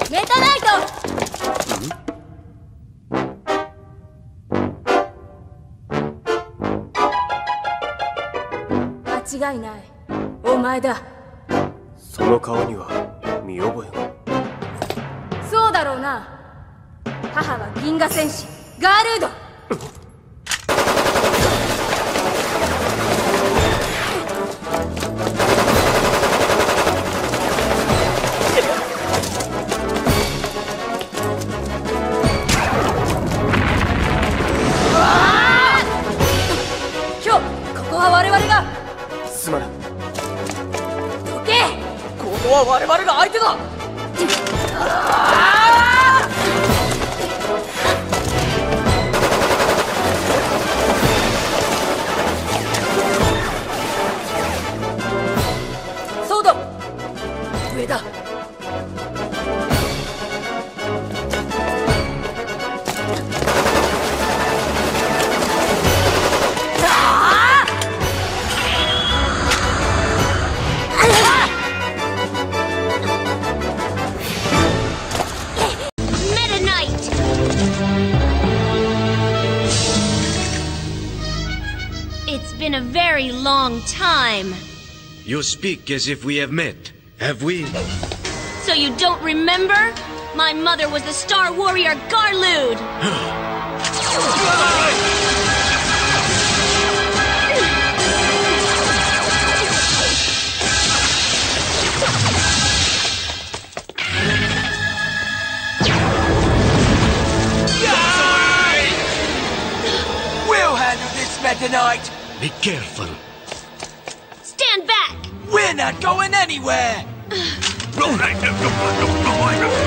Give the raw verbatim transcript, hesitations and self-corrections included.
メタナイト。間違いない。お前だ。 その顔には見覚えが。 そうだろうな。母は銀河戦士ガールード。今日ここは我々が。 すまない。 どけ。 ここは我々が相手だ。 ソード上だ。 It's been a very long time. You speak as if we have met. Have we? So you don't remember? My mother was the Star Warrior Garlude. We'll handle this, Meta Knight. Be careful. Stand back! We're not going anywhere.